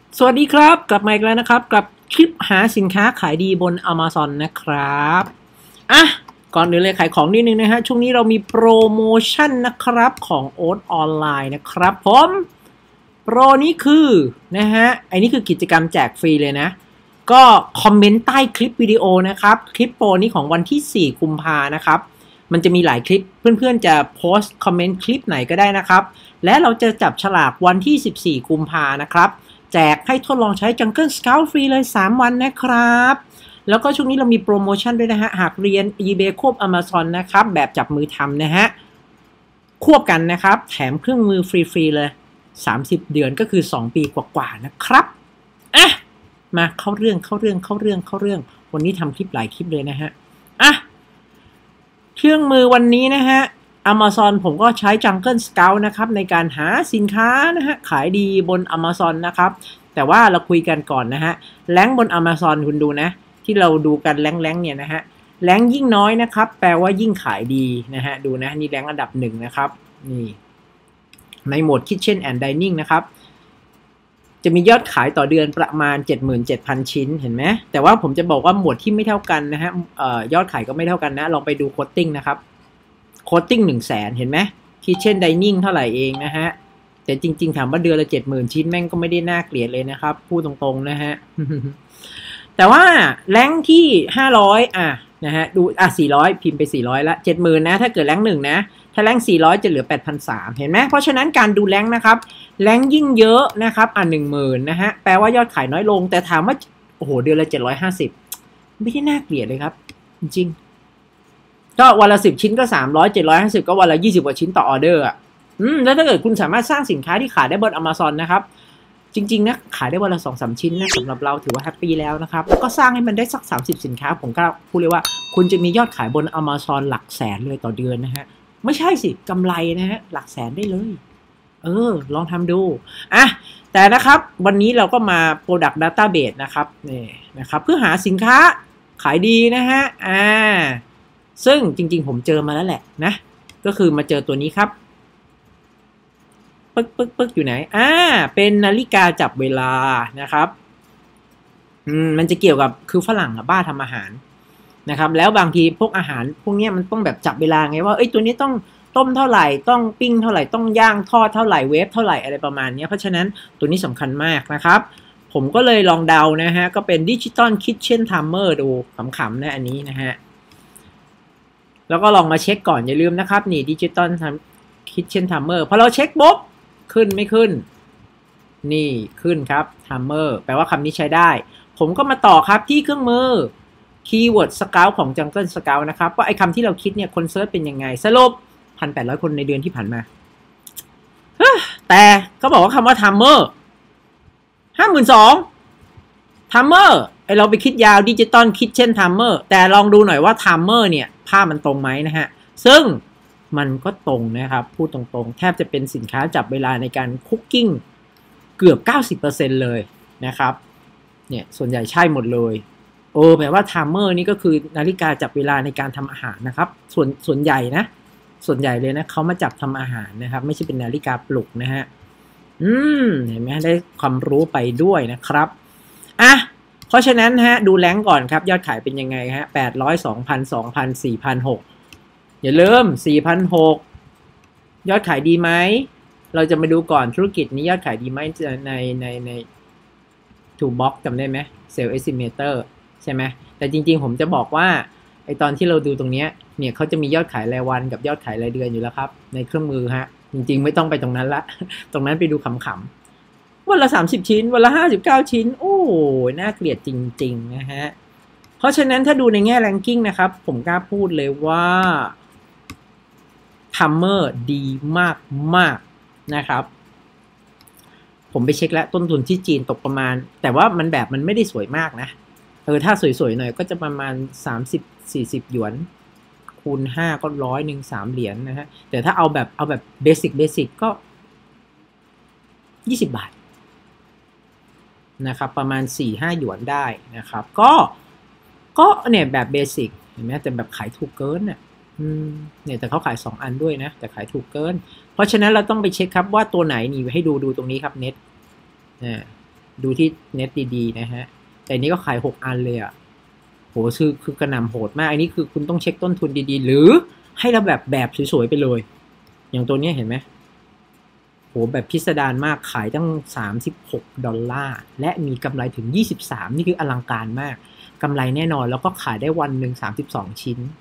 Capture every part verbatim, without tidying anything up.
สวัสดีครับกลับมาอีกแล้วนะครับกับคลิปหาสินค้าขายดีบน Amazon นะครับอ่ะก่อนอื่นเลยขายของนิดนึงนะฮะช่วงนี้เรามีโปรโมชั่นนะครับของโอ๊ตออนไลน์นะครับผมโปรนี้คือนะฮะไอ้นี่คือกิจกรรมแจกฟรีเลยนะก็คอมเมนต์ใต้คลิปวิดีโอนะครับคลิปโปรนี้ของวันที่สี่กุมภานะครับมันจะมีหลายคลิปเพื่อนๆจะโพสต์คอมเมนต์คลิปไหนก็ได้นะครับและเราจะจับฉลากวันที่สิบสี่กุมภานะครับแจกให้ทดลองใช้ Jungle Scout ฟรีเลยสามวันนะครับแล้วก็ช่วงนี้เรามีโปรโมชั่นด้วยนะฮะหากเรียน eBay ควบ Amazon นะครับแบบจับมือทำนะฮะควบกันนะครับแถมเครื่องมือฟรีๆเลยสามสิบเดือนก็คือสองปีกว่าๆนะครับอ่ะมาเข้าเรื่องเข้าเรื่องเข้าเรื่องเข้าเรื่องวันนี้ทำคลิปหลายคลิปเลยนะฮะอ่ะเครื่องมือวันนี้นะฮะ Amazon ผมก็ใช้ Jungle Scout นะครับในการหาสินค้านะฮะขายดีบน Amazon นะครับแต่ว่าเราคุยกันก่อนนะฮะแรงบน Amazon คุณดูนะที่เราดูกันแรงแรงเนี่ยนะฮะแรงยิ่งน้อยนะครับแปลว่ายิ่งขายดีนะฮะดูนะนี่แรงอันดับหนึ่งนะครับนี่ในโหมด Kitchen and Dining นะครับจะมียอดขายต่อเดือนประมาณ เจ็ดหมื่นเจ็ดพัน ชิ้นเห็นไหมแต่ว่าผมจะบอกว่าหมวดที่ไม่เท่ากันนะฮะเอ่อยอดขายก็ไม่เท่ากันนะลองไปดูโคตติ้งนะครับโคตติ้งหนึ่งแสนเห็นไหม Kitchen Dining เท่าไหร่เองนะฮะแต่จริงๆถามว่าเดือนละ เจ็ดหมื่น ชิ้นแม่งก็ไม่ได้น่าเกลียดเลยนะครับพูดตรงๆนะฮะ แต่ว่าแรงที่ห้าร้อยอ่ะนะฮะดูอ่ะสี่ร้อยพิมพ์ไปสี่ร้อยละ เจ็ดหมื่น นะถ้าเกิดแรงหนึ่งนะถ้าแรงสี่ร้อยจะเหลือ แปดพันสามร้อย เห็นไหมเพราะฉะนั้นการดูแรงนะครับแรงยิ่งเยอะนะครับอ่ะ หนึ่งหมื่น นะฮะแปลว่ายอดขายน้อยลงแต่ถามว่าโอ้โหเดือนละเจ็ดร้อยห้าสิบไม่ได้น่าเกลียดเลยครับจริงๆก็วันละสิบชิ้นก็สามร้อย เจ็ดร้อยห้าสิบก็วันละยี่สิบกว่าชิ้นต่อออเดอร์อ่ะอืมแล้วถ้าเกิดคุณสามารถสร้างสินค้าที่ขายได้บน Amazon นะครับจริงๆนะขายได้วันละ สองถึงสาม ชิ้นนะสำหรับเราถือว่าแฮปปี้แล้วนะครับแล้วก็สร้างให้มันได้สักสามสิบสินค้าผมก็พูดเลยว่าคุณจะมียอดขายบน Amazon หลักแสนเลยต่อเดือนนะฮะไม่ใช่สิกำไรนะฮะหลักแสนได้เลยเออลองทำดูอ่ะแต่นะครับวันนี้เราก็มา Product Database นะครับนี่นะครับเพื่อหาสินค้าขายดีนะฮะอ่าซึ่งจริงๆผมเจอมาแล้วแหละนะก็คือมาเจอตัวนี้ครับปึ๊กปึ๊กปึ๊กอยู่ไหนอ่าเป็นนาฬิกาจับเวลานะครับอืมมันจะเกี่ยวกับคือฝรั่งอะบ้าทำอาหารนะครับแล้วบางทีพวกอาหารพวกนี้มันต้องแบบจับเวลาไงว่าเอ้ยตัวนี้ต้องต้มเท่าไหร่ต้องปิ้งเท่าไหร่ต้องย่างทอดเท่าไหร่เวฟเท่าไหร่อะไรประมาณนี้เพราะฉะนั้นตัวนี้สำคัญมากนะครับผมก็เลยลองเดานะฮะก็เป็นดิจิตอลคิทเช่นไทม์เมอร์ดูขำๆนะอันนี้นะฮะแล้วก็ลองมาเช็คก่อนอย่าลืมนะครับนี่ดิจิตอลคิทเช่นไทม์เมอร์พอเราเช็คปุ๊บขึ้นไม่ขึ้นนี่ขึ้นครับ Timer แปลว่าคำนี้ใช้ได้ผมก็มาต่อครับที่เครื่องมือ Keyword Scout ของ Jungle Scout นะครับว่าไอ้คำที่เราคิดเนี่ยคนเซิร์ชเป็นยังไงสรุป หนึ่งพันแปดร้อย คนในเดือนที่ผ่านมาแต่ก็บอกว่าคำว่า Timer ห้าหมื่นสองพัน Timer ไอเราไปคิดยาวดิจิตอลคิดเช่น Timer แต่ลองดูหน่อยว่า Timer เนี่ยภาพมันตรงไหมนะฮะซึ่งมันก็ตรงนะครับพูดตรงๆแทบจะเป็นสินค้าจับเวลาในการคุกกิ้งเกือบ เก้าสิบเปอร์เซ็นต์ เลยนะครับเนี่ยส่วนใหญ่ใช่หมดเลยโอ้แปลว่าไทม์เมอร์นี่ก็คือนาฬิกาจับเวลาในการทำอาหารนะครับส่วนส่วนใหญ่นะส่วนใหญ่เลยนะเขามาจับทำอาหารนะครับไม่ใช่เป็นนาฬิกาปลุกนะฮะอืมเห็นไหมได้ความรู้ไปด้วยนะครับอ่ะเพราะฉะนั้นฮะดูแรงก่อนครับยอดขายเป็นยังไงฮะแปดร้อย สองพัน สองพัน สี่พัน หกพันอย่าลืม สี่พันหกร้อย ยอดขายดีไหมเราจะมาดูก่อนธุรกิจนี้ยอดขายดีไหมในในในทูบ็อกจำได้ไหม Sales Estimator ใช่ไหมแต่จริงๆผมจะบอกว่าไอตอนที่เราดูตรงนี้เนี่ยเขาจะมียอดขายรายวันกับยอดขายรายเดือนอยู่แล้วครับในเครื่องมือฮะจริงๆไม่ต้องไปตรงนั้นละตรงนั้นไปดูขำๆวันละสามสิบชิ้นวันละห้าสิบเก้าชิ้นโอ้น่าเกลียดจริงๆนะฮะเพราะฉะนั้นถ้าดูในแง่ ranking นะครับผมกล้าพูดเลยว่าTimer ดีมากมากนะครับผมไปเช็คแล้วต้นทุนที่จีนตกประมาณแต่ว่ามันแบบมันไม่ได้สวยมากนะเออถ้าสวยๆหน่อยก็จะประมาณสามสิบ สี่สิบหยวนคูณห้าก็ร้อยหนึ่ง สามเหรียญ นะฮะแต่ถ้าเอาแบบเอาแบบเบสิกเบสิกก็ยี่สิบบาทนะครับประมาณ สี่ห้า หยวนได้นะครับก็ก็เนี่ยแบบเบสิกเห็นไหมแต่แบบขายถูกเกินน่ะอืมเนี่ยแต่เขาขายสองอันด้วยนะแต่ขายถูกเกินเพราะฉะนั้นเราต้องไปเช็คครับว่าตัวไหนนี่ให้ดูดูตรงนี้ครับเน็ตดูที่เน็ตดีๆนะฮะแต่นี้ก็ขายหกอันเลยอ่ะโหคือคือกระหน่ำโหดมากอันนี้คือคุณต้องเช็คต้นทุนดีๆหรือให้เราแบบแบบสวยๆไปเลยอย่างตัวนี้เห็นไหมโหแบบพิสดารมากขายตั้งสามสิบหกดอลลาร์และมีกำไรถึงยี่สิบสามนี่คืออลังการมากกำไรแน่นอนแล้วก็ขายได้วันหนึ่งสามสิบสองชิ้น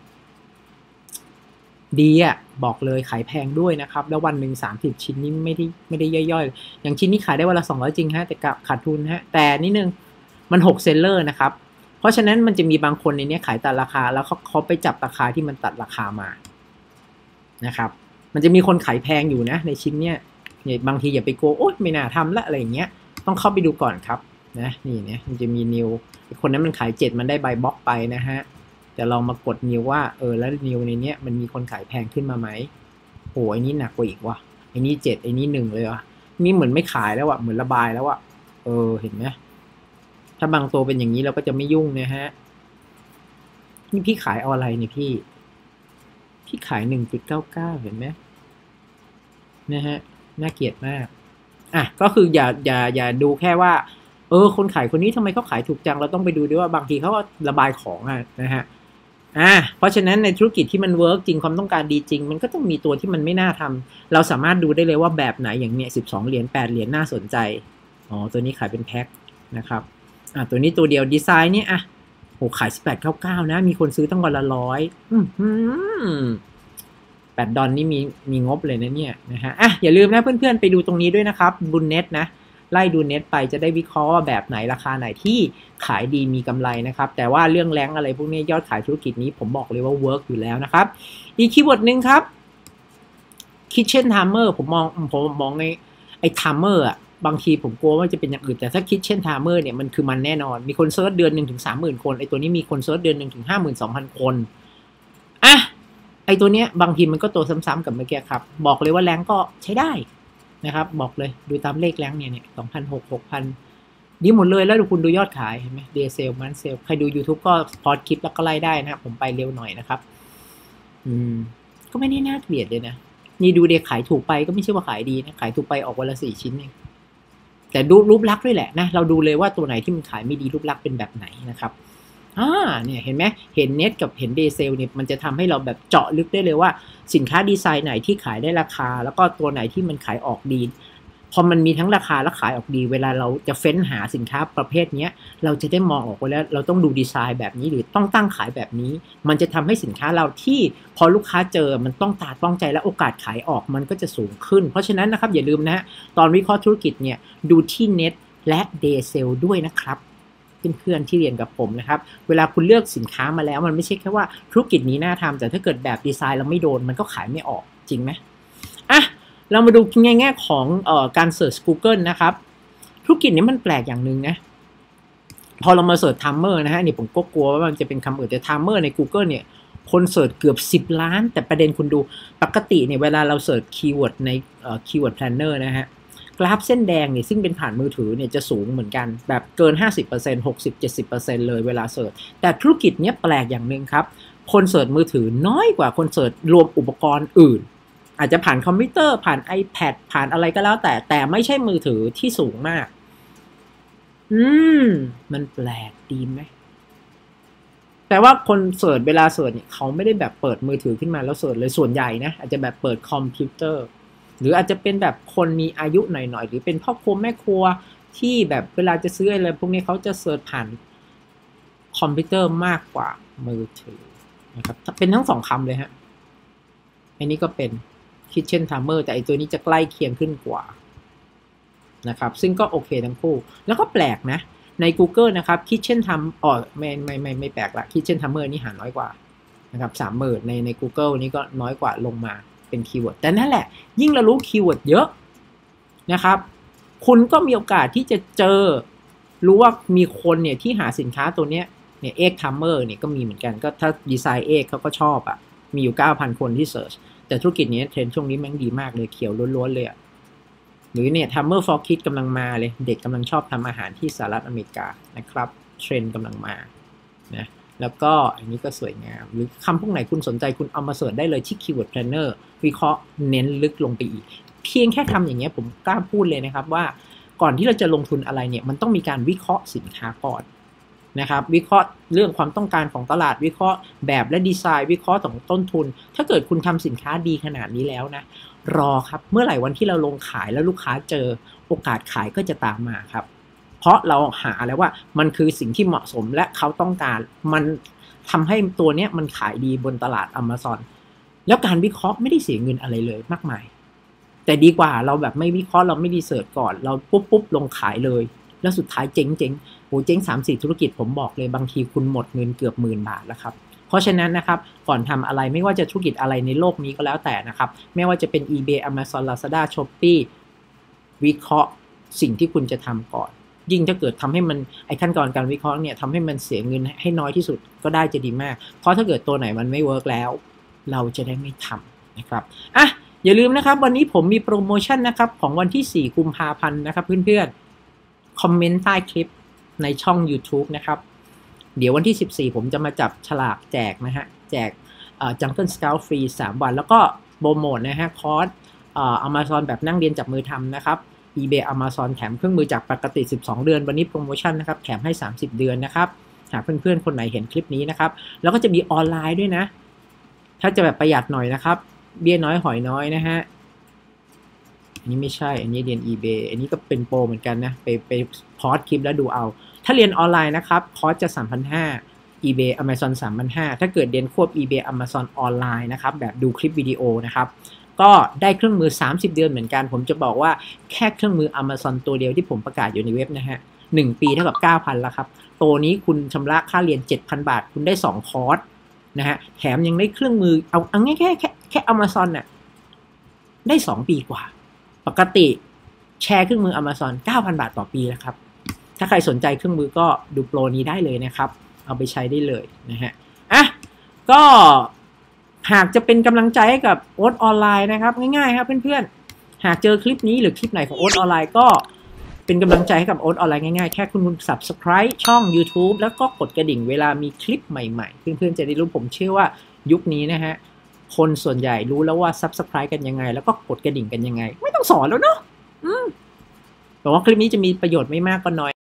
ดีอ่ะบอกเลยขายแพงด้วยนะครับแล้ววันหนึ่งสามสิบชิ้นนี่ไม่ได้ไม่ได้ย่อยๆอย่างชิ้นนี้ขายได้วันละสองร้อยจริงฮะแต่ขาดทุนฮะแต่นิดนึงมันหกเซลเลอร์นะครับเพราะฉะนั้นมันจะมีบางคนในนี้ขายตัดราคาแล้วเขาเขาไปจับราคาที่มันตัดราคามานะครับมันจะมีคนขายแพงอยู่นะในชิ้นเนี้ยเนี่ยบางทีอย่าไปโกโอ๊ยไม่น่าทำละอะไรอย่างเงี้ยต้องเข้าไปดูก่อนครับนะนี่เนี่ยมันจะมีนิวคนนั้นมันขายเจ็ดมันได้ใบบล็อกไปนะฮะแต่ลองมากดนิวว่าเออแล้วนิวในเนี้ยมันมีคนขายแพงขึ้นมาไหมโอ้ยนี้หนักกว่าอีกว่ะไอ้นี้เจ็ดไอ้นี้หนึ่งเลยว่ะนี่เหมือนไม่ขายแล้วว่ะเหมือนระบายแล้วว่ะเออเห็นไหมถ้าบางตัวเป็นอย่างนี้เราก็จะไม่ยุ่งนะฮะนี่พี่ขายเอาอะไรเนี่ยพี่พี่ขาย หนึ่งจุดเก้าเก้า เห็นไหมนะฮะน่าเกลียดมากอ่ะก็คืออย่าอย่าอย่าดูแค่ว่าเออคนขายคนนี้ทำไมเขาขายถูกจังเราต้องไปดูด้วยว่าบางทีเขาก็ระบายของอ่ะนะฮะอ่ะเพราะฉะนั้นในธุรกิจที่มันเวิร์กจริงความต้องการดีจริงมันก็ต้องมีตัวที่มันไม่น่าทำเราสามารถดูได้เลยว่าแบบไหนอย่างเนี้ยสิบสองเหรียญแปดเหรียญน่าสนใจอ๋อตัวนี้ขายเป็นแพ็คนะครับอ่ะตัวนี้ตัวเดียวดีไซน์เนี่ยอ่ะโหขายสิบแปดเก้าเก้านะมีคนซื้อตั้งวันละร้อยอืมแปดดอลนี่มีมีงบเลยนะเนี่ยนะฮะอ่ะอย่าลืมนะเพื่อนๆไปดูตรงนี้ด้วยนะครับบุญเน็ตนะไล่ดูเน็ตไปจะได้วิเคราะห์ว่าแบบไหนราคาไหนที่ขายดีมีกำไรนะครับแต่ว่าเรื่องแรงอะไรพวกนี้ยอดขายธุรกิจนี้ผมบอกเลยว่าเวิร์กอยู่แล้วนะครับอีกคีย์เวิร์ดหนึ่งครับ Kitchen Timer ผมมองผมมองในไอ้ Timer อ่ะบางทีผมกลัวว่าจะเป็นอย่างอื่นแต่ถ้า Kitchen Timer เนี่ยมันคือมันแน่นอนมีคนเซิร์ชเดือนหนึ่งถึงสามหมื่นคนไอ้ตัวนี้มีคนเซิร์ชเดือนหนึ่งถึงห้าหมื่นสองพันคนอ่ะไอ้ตัวเนี้ยบางทีมันก็ตัวซ้ำๆกับเมื่อกี้ครับบอกเลยว่าแรงก็ใช้ได้นะครับบอกเลยดูตามเลขแรงเนี่ยเนี่ยสองพันหก หกพันดีหมดเลยแล้วดูคุณดูยอดขายเห็นไหมเดย์เซลมันเซลใครดู YouTube ก็พอดคลิปแล้วก็ไล่ได้นะครับผมไปเร็วหน่อยนะครับอืมก็ไม่ได้น่าเกลียดเลยนะนี่ดูเด็กขายถูกไปก็ไม่ใช่ว่าขายดีนะขายถูกไปออกวันละสี่ชิ้นเองแต่ดูรูปลักษณ์ด้วยแหละนะเราดูเลยว่าตัวไหนที่มันขายไม่ดีรูปลักษณ์เป็นแบบไหนนะครับอ่าเนี่ยเห็นไหมเห็นเน็ตกับเห็นเดย์เซลเนี่ยมันจะทำให้เราแบบเจาะลึกได้เลยว่าสินค้าดีไซน์ไหนที่ขายได้ราคาแล้วก็ตัวไหนที่มันขายออกดีพอมันมีทั้งราคาและขายออกดีเวลาเราจะเฟ้นหาสินค้าประเภทนี้เราจะได้มองออกว่าแล้วเราต้องดูดีไซน์แบบนี้หรือต้องตั้งขายแบบนี้มันจะทำให้สินค้าเราที่พอลูกค้าเจอมันต้องตาต้องใจและโอกาสขายออกมันก็จะสูงขึ้นเพราะฉะนั้นนะครับอย่าลืมนะฮะตอนวิเคราะห์ธุรกิจเนี่ยดูที่เน็ตและเดย์เซลด้วยนะครับเพื่อนๆที่เรียนกับผมนะครับเวลาคุณเลือกสินค้ามาแล้วมันไม่ใช่แค่ว่าธุรกิจนี้น่าทำแต่ถ้าเกิดแบบดีไซน์เราไม่โดนมันก็ขายไม่ออกจริงไหมอ่ะเรามาดูในแง่ของเอ่อการเสิร์ช Google นะครับธุรกิจนี้มันแปลกอย่างหนึ่งนะพอเรามาเสิร์ช Timer นะฮะนี่ผมก็กลัวว่ามันจะเป็นคำอื่นแต่ Timer ใน Google เนี่ยคนเสิร์ชเกือบสิบล้านแต่ประเด็นคุณดูปกติเนี่ยเวลาเราเสิร์ชคีย์เวิร์ดในเอ่อ Keyword Planner นะฮะกราฟเส้นแดงเนี่ยซึ่งเป็นผ่านมือถือเนี่ยจะสูงเหมือนกันแบบเกิน ห้าสิบเปอร์เซ็นต์ หกสิบ เจ็ดสิบเปอร์เซ็นต์ เลยเวลาเสิร์ชแต่ธุรกิจเนี้ยแปลกอย่างหนึ่งครับคนเสิร์ชมือถือน้อยกว่าคนเสิร์ชรวมอุปกรณ์อื่นอาจจะผ่านคอมพิวเตอร์ผ่าน iPad ผ่านอะไรก็แล้วแต่แต่ไม่ใช่มือถือที่สูงมากอืมมันแปลกดีไหมแต่ว่าคนเสิร์ชเวลาเสิร์ชเนี่ยเขาไม่ได้แบบเปิดมือถือขึ้นมาแล้วเสิร์ชเลยส่วนใหญ่นะอาจจะแบบเปิดคอมพิวเตอร์หรืออาจจะเป็นแบบคนมีอายุหน่อยๆหรือเป็นพ่อครัวแม่ครัวที่แบบเวลาจะซื้ออะไรพวกนี้เขาจะเสิร์ชผ่านคอมพิวเตอร์มากกว่ามือถือนะครับเป็นทั้งสองคำเลยฮะอันนี้ก็เป็น Kitchen Timer แต่ไอตัวนี้จะใกล้เคียงขึ้นกว่านะครับซึ่งก็โอเคทั้งคู่แล้วก็แปลกนะใน Google นะครับ Kitchen Timer อ๋อไม่ไม่ไม่ไม่แปลกละ Kitchen Timer นี่หาน้อยกว่านะครับ สามหมื่น ในใน Google นี่ก็น้อยกว่าลงมาเป็นคีย์เวิร์ดแต่นั่นแหละยิ่งเรารู้คีย์เวิร์ดเยอะนะครับคุณก็มีโอกาสที่จะเจอรู้ว่ามีคนเนี่ยที่หาสินค้าตัวเนี้ยเนี่ย Egg Timer เนี่ยก็มีเหมือนกันก็ถ้าดีไซน์ Egg เขาก็ชอบอ่ะมีอยู่ เก้าพัน คนที่เสิร์ชแต่ธุรกิจนี้เทรนด์ช่วงนี้แม่งดีมากเลยเขียวล้วนๆเลยอ่ะหรือเนี่ย Timer for Kids กำลังมาเลยเด็กกำลังชอบทำอาหารที่สหรัฐอเมริกานะครับเทรนด์กำลังมานะแล้วก็อันนี้ก็สวยงามหรือคำพวกไหนคุณสนใจคุณเอามาเสิร์ชได้เลยที่ Keyword Planner วิเคราะห์เน้นลึกลงไปอีกเพียงแค่ทำอย่างเงี้ยผมกล้าพูดเลยนะครับว่าก่อนที่เราจะลงทุนอะไรเนี่ยมันต้องมีการวิเคราะห์สินค้าก่อนนะครับวิเคราะห์เรื่องความต้องการของตลาดวิเคราะห์แบบและดีไซน์วิเคราะห์ของต้นทุนถ้าเกิดคุณทำสินค้าดีขนาดนี้แล้วนะรอครับเมื่อไหร่วันที่เราลงขายแล้วลูกค้าเจอโอกาสขายก็จะตามมาครับเพราะเราหาแล้วว่ามันคือสิ่งที่เหมาะสมและเขาต้องการมันทำให้ตัวเนี้ยมันขายดีบนตลาด Amazon แล้วการวิเคราะห์ไม่ได้เสียเงินอะไรเลยมากมายแต่ดีกว่าเราแบบไม่วิเคราะห์เราไม่ดีเสิร์ชก่อนเราปุ๊บปุ๊บลงขายเลยแล้วสุดท้ายเจ๊งเจ๊งโหเจ๊งสามสี่ธุรกิจผมบอกเลยบางทีคุณหมดเงินเกือบหมื่นบาทแล้วครับเพราะฉะนั้นนะครับก่อนทำอะไรไม่ว่าจะธุรกิจอะไรในโลกนี้ก็แล้วแต่นะครับไม่ว่าจะเป็น eBay Amazon Lazada Shopee วิเคราะห์สิ่งที่คุณจะทำก่อนยิ่งถ้าเกิดทำให้มันไอ้ขั้นตอนการวิเคราะห์เนี่ยทำให้มันเสียเงินให้น้อยที่สุดก็ได้จะดีมากเพราะถ้าเกิดตัวไหนมันไม่เวิร์กแล้วเราจะได้ไม่ทำนะครับอ่ะอย่าลืมนะครับวันนี้ผมมีโปรโมชั่นนะครับของวันที่สี่กุมภาพันธ์นะครับเพื่อนๆคอมเมนต์ใต้คลิปในช่อง YouTube นะครับเดี๋ยววันที่สิบสี่ผมจะมาจับฉลากแจกนะฮะแจกเอ่อ Jungle Scout ฟรีสามวันแล้วก็โปรโมทนะฮะคอร์สเอ่อ Amazon แบบนั่งเรียนจับมือทำนะครับ eBay Amazon แถมเครื่องมือจากปกติสิบสองเดือนวันนี้โปรโมชั่นนะครับแถมให้สามสิบเดือนนะครับหากเพื่อนๆคนไหนเห็นคลิปนี้นะครับแล้วก็จะมีออนไลน์ด้วยนะถ้าจะแบบประหยัดหน่อยนะครับเบี้ยน้อยหอยน้อยนะฮะอันนี้ไม่ใช่อันนี้เรียน eBay อันนี้ก็เป็นโปรเหมือนกันนะไปไปพอสคลิปแล้วดูเอาถ้าเรียนออนไลน์นะครับคอร์สจะ สามพันห้าร้อย eBay Amazon สามพันห้าร้อย ถ้าเกิดเรียนควบ eBay Amazon ออนไลน์นะครับแบบดูคลิปวิดีโอนะครับก็ได้เครื่องมือสามสิบเดือนเหมือนกันผมจะบอกว่าแค่เครื่องมือ Amazon ตัวเดียวที่ผมประกาศอยู่ในเว็บนะฮะหนึ่งปีเท่ากับ เก้าพัน แล้วครับตัวนี้คุณชำระค่าเรียน เจ็ดพัน บาทคุณได้สองคอร์สนะฮะแถมยังได้เครื่องมือเอาเอาง่ายแค่แค่แค่ Amazon น่ะได้สองปีกว่าปกติแชร์เครื่องมือ Amazon เก้าพัน บาทต่อปีนะครับถ้าใครสนใจเครื่องมือก็ดูโปรนี้ได้เลยนะครับเอาไปใช้ได้เลยนะฮะอ่ะก็หากจะเป็นกำลังใจให้กับโอ๊ตออนไลน์นะครับง่ายๆครับเพื่อนๆหากเจอคลิปนี้หรือคลิปไหนของโอ๊ตออนไลน์ก็เป็นกำลังใจให้กับโอ๊ตออนไลน์ง่ายๆแค่คุณ Subscribe ช่อง YouTube แล้วก็กดกระดิ่งเวลามีคลิปใหม่ๆเพื่อนๆจะได้รู้ผมเชื่อว่ายุคนี้นะฮะคนส่วนใหญ่รู้แล้วว่า Subscribe กันยังไงแล้วก็กดกระดิ่งกันยังไงไม่ต้องสอนแล้วเนาะอืมแต่ว่าคลิปนี้จะมีประโยชน์ไม่มากก็น้อย